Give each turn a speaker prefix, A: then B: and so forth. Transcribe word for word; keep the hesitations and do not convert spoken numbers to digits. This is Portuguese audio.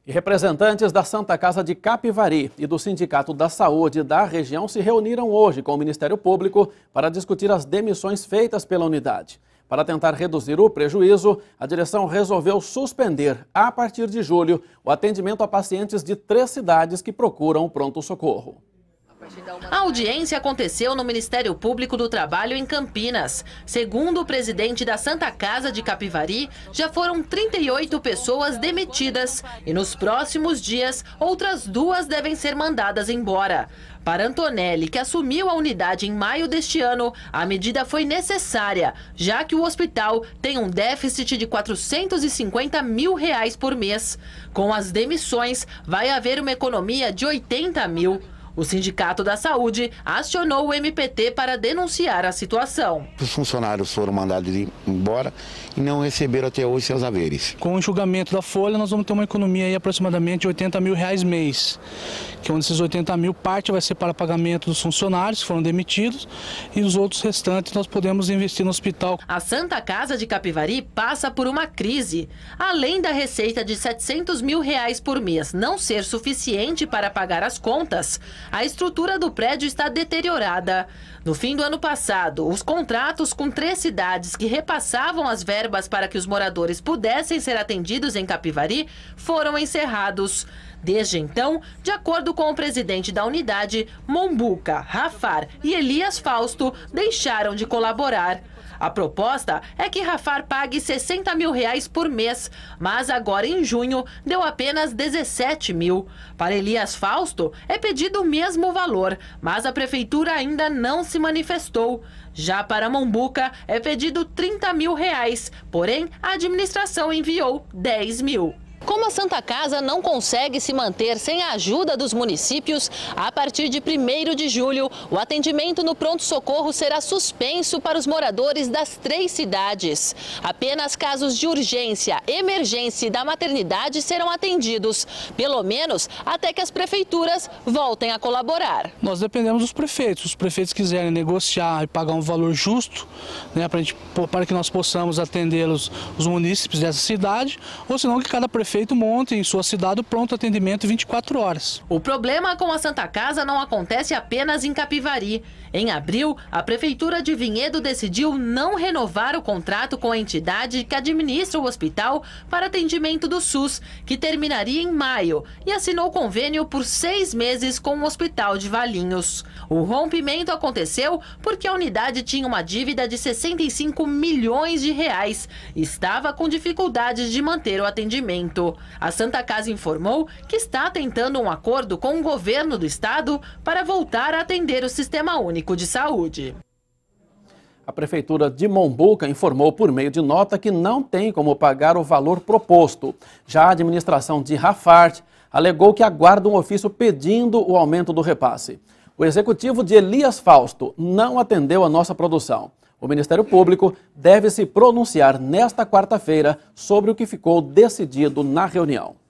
A: E representantes da Santa Casa de Capivari e do Sindicato da Saúde da região se reuniram hoje com o Ministério Público para discutir as demissões feitas pela unidade. Para tentar reduzir o prejuízo, a direção resolveu suspender, a partir de julho, o atendimento a pacientes de três cidades que procuram o pronto-socorro.
B: A audiência aconteceu no Ministério Público do Trabalho em Campinas. Segundo o presidente da Santa Casa de Capivari, já foram trinta e oito pessoas demitidas e nos próximos dias outras duas devem ser mandadas embora. Para Antonelli, que assumiu a unidade em maio deste ano, a medida foi necessária, já que o hospital tem um déficit de quatrocentos e cinquenta mil reais por mês. Com as demissões, vai haver uma economia de oitenta mil. O Sindicato da Saúde acionou o M P T para denunciar a situação.
C: Os funcionários foram mandados embora e não receberam até hoje seus haveres.
D: Com o julgamento da folha, nós vamos ter uma economia aí aproximadamente de oitenta mil reais mês, que onde esses oitenta mil, parte vai ser para pagamento dos funcionários que foram demitidos e os outros restantes nós podemos investir no hospital.
B: A Santa Casa de Capivari passa por uma crise. Além da receita de setecentos mil reais por mês não ser suficiente para pagar as contas, a estrutura do prédio está deteriorada. No fim do ano passado, os contratos com três cidades que repassavam as verbas para que os moradores pudessem ser atendidos em Capivari foram encerrados. Desde então, de acordo com o presidente da unidade, Mombuca, Rafar e Elias Fausto deixaram de colaborar. A proposta é que Rafar pague sessenta mil reais por mês, mas agora em junho deu apenas dezessete mil. Para Elias Fausto é pedido o mesmo valor, mas a prefeitura ainda não se manifestou. Já para Mombuca é pedido trinta mil reais, porém a administração enviou dez mil. Como a Santa Casa não consegue se manter sem a ajuda dos municípios, a partir de primeiro de julho, o atendimento no pronto-socorro será suspenso para os moradores das três cidades. Apenas casos de urgência, emergência e da maternidade serão atendidos, pelo menos até que as prefeituras voltem a colaborar.
D: Nós dependemos dos prefeitos. Se os prefeitos quiserem negociar e pagar um valor justo, né, para, gente, para que nós possamos atender os, os munícipes dessa cidade, ou senão que cada prefeito Prefeito monte em sua cidade o pronto atendimento vinte e quatro horas.
B: O problema com a Santa Casa não acontece apenas em Capivari. Em abril, a Prefeitura de Vinhedo decidiu não renovar o contrato com a entidade que administra o hospital para atendimento do SUS, que terminaria em maio, e assinou convênio por seis meses com o Hospital de Valinhos. O rompimento aconteceu porque a unidade tinha uma dívida de sessenta e cinco milhões de reais e estava com dificuldades de manter o atendimento. A Santa Casa informou que está tentando um acordo com o governo do estado para voltar a atender o Sistema Único de Saúde.
A: A Prefeitura de Mombuca informou por meio de nota que não tem como pagar o valor proposto. Já a administração de Rafar alegou que aguarda um ofício pedindo o aumento do repasse. O executivo de Elias Fausto não atendeu a nossa produção. O Ministério Público deve se pronunciar nesta quarta-feira sobre o que ficou decidido na reunião.